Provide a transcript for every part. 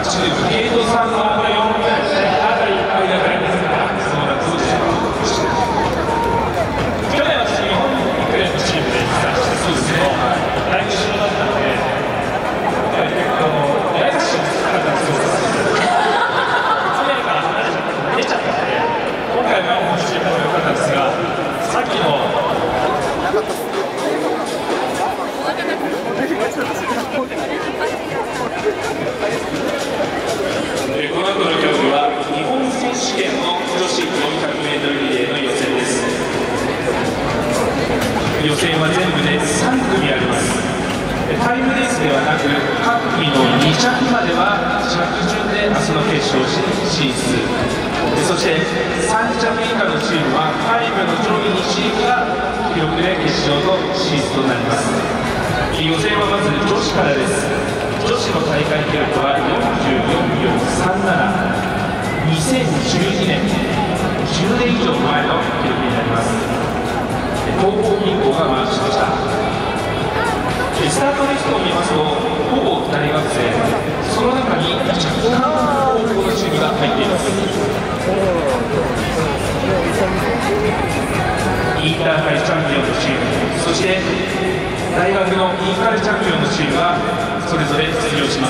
口でゲートさんのこれ4回あたり間ぐらいですから、そのどうでしょう。去年私日本陸連のチームで参加して、そうですね、だいぶ後ろだったので、ややこしいからだとそうです。カメラから離れちゃった出ちゃったので、今回の本チームも良かったですが、さっきのこの後の競技は日本選手権の女子 400m リレーの予選です。予選は全部で3組あります。タイムレースではなく各組の2着までは着順で明日の決勝進出、そして3着以下のチームはタイムの上位2チームが記録で決勝と進出となります。予選はまず女子からです。女子の大会記録は44秒37、2012年、10年以上前の記録になります。東邦銀行がマークしました。スタートリストを見ますと、ほぼ大学生、その中に若干高校のチームが入っています。インターハイチャンピオンのチーム、そして大学のインカレチャンピオンのチームがそれぞれ出場します。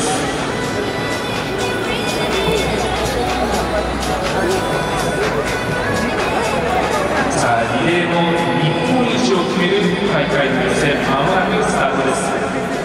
さあ、リレーの日本一を決める大会の予選、まもなくスタートです。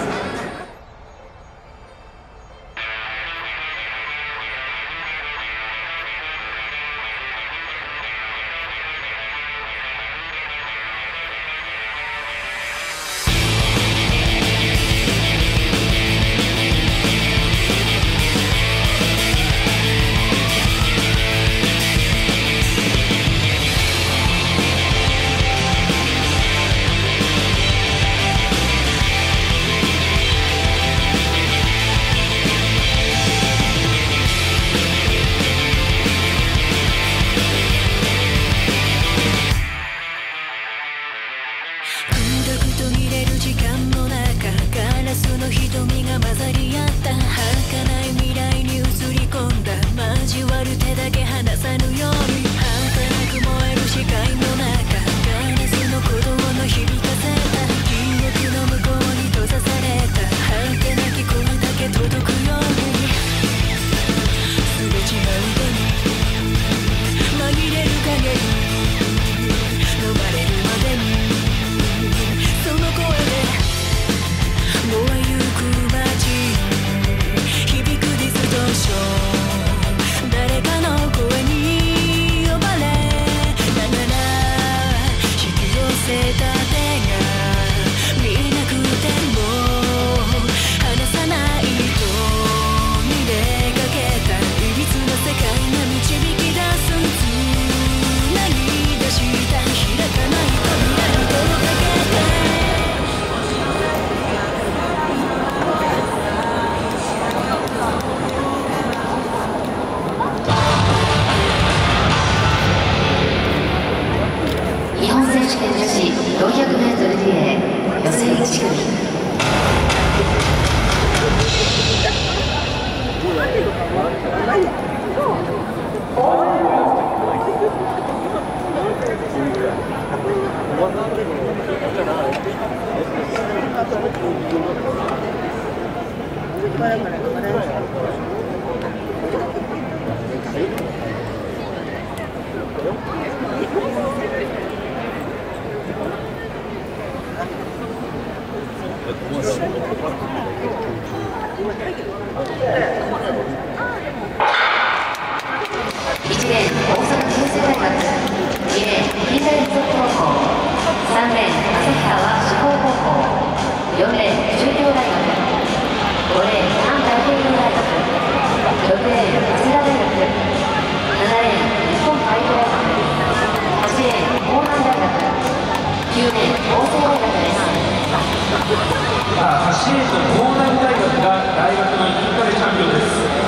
シエと東南大学が大学のインカレチャンピオンです。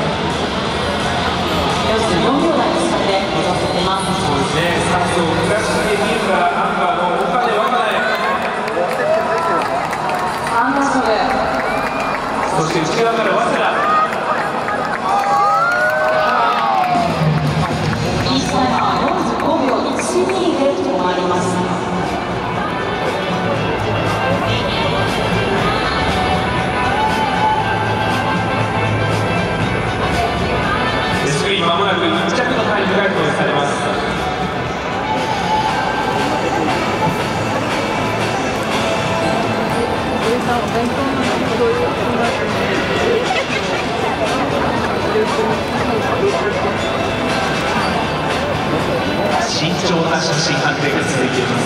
4秒台の差で目指せています。 そうですね、3走、倉重美優がアンカーの岡根若菜、 アンダーソル、 そして内側から早稲田。 慎重な写真判定が続いています。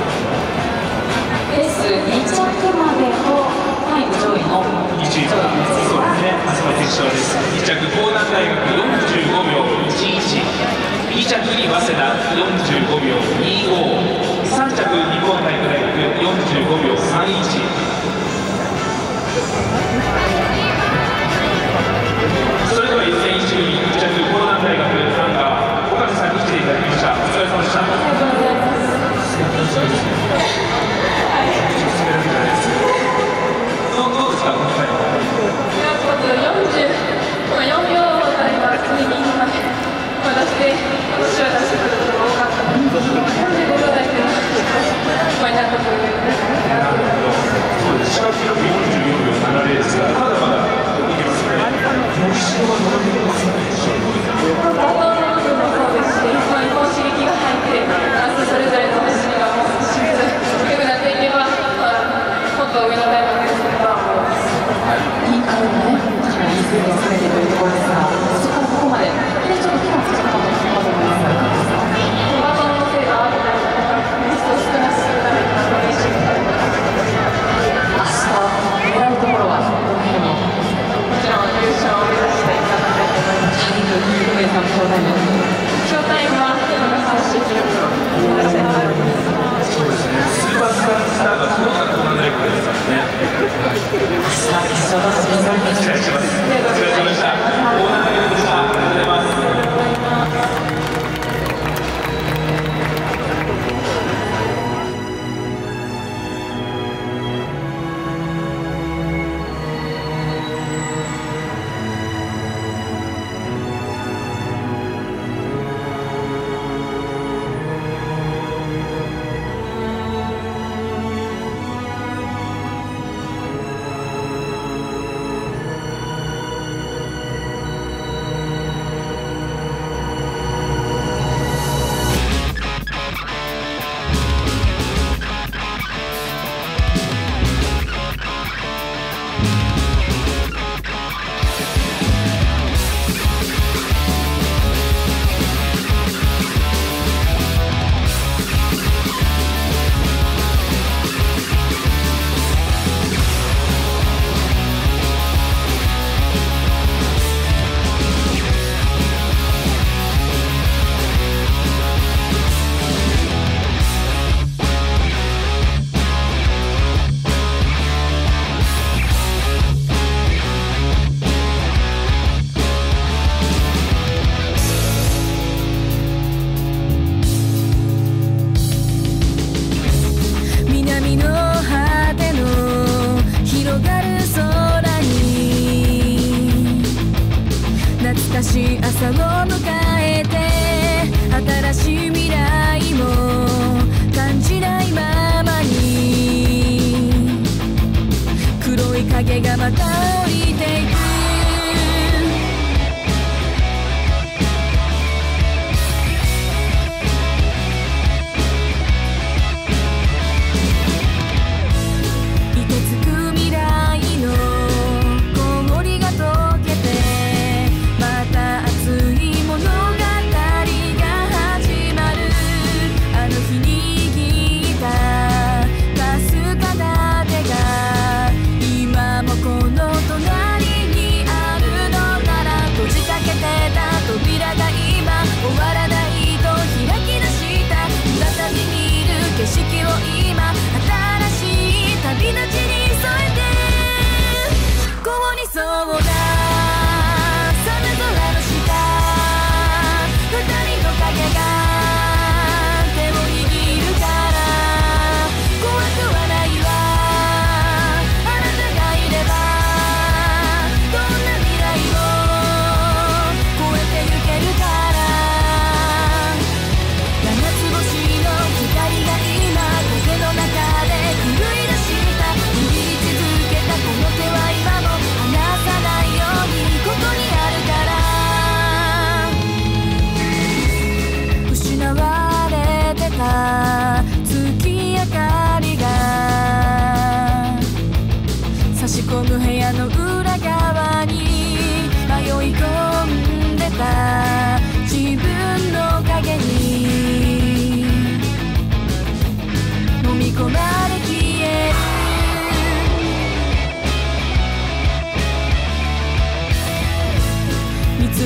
レース2着までとタイム上位の 1位そうですね、明日の決勝です。2着江南大学45秒11、2着に早稲田45秒25、3着日本体育大学45秒31。それでは予選1組、1着江南大学アンカー岡部さんに来ていただきました。お疲れ様でした。どうですか、このタイム。 4秒台は普通に今まで出して今年は出してくることが多かったので、45秒台っていうのは納得そうです。視覚記録44秒70ですが、まだまだいけますね。もう一度は伸びてますね。 バトンの部分もそうですし、その刺激が入って、それぞれの走りがもう少しずつ良くなっていけば、もっと上のタイムが出てくるとは思います。 いい感じのね、いい風に詰めてというところですが、そこからここまで、ちょっと期間かかったと思いますが、 バトンの精度があったりとか、ミスト少なくするために練習したりとか、 明日狙うところはどの辺ももちろん優勝を目指して頑張りたいと思います。 梅さんのショータイムショータイムは3周記録を目指したいと思います。 そうですね。スーパースターがそうだと思わないからですからね。 さあ決勝楽しみにお願いします。お疲れ様でした。大中優でした。ありがとうございます。 朝を迎えて新しい未来も感じないままに黒い影がまた降りていく凍てつく未来の氷が溶けてまた熱い物語が始まるあの日握ったかすかな手が今もこの隣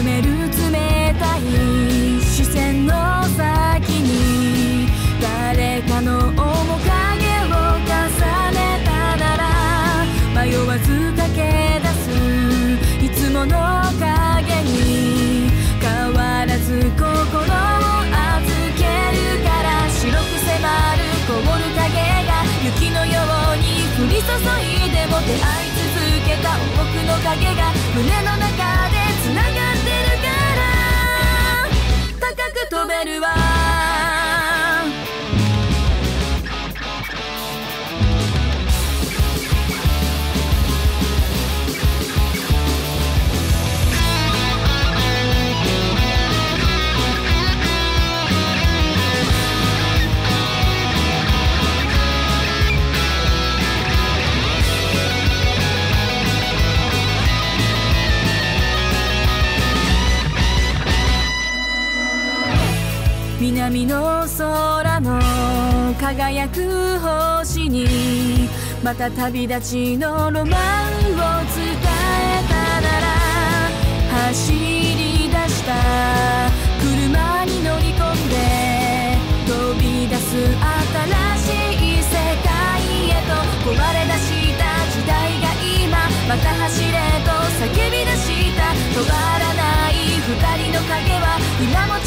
める冷たい視線の先に誰かの面影を重ねたなら迷わず駆け出すいつもの影に変わらず心を預けるから白く迫る凍る影が雪のように降り注いでも出会い続けた多くの影が胸の中でつながってるから高く飛べるわ南の空の輝く星にまた旅立ちのロマンを伝えたなら走り出した車に乗り込んで飛び出す新しい世界へと壊れ出した時代が今また走れと叫び出した止まらない二人の影は今も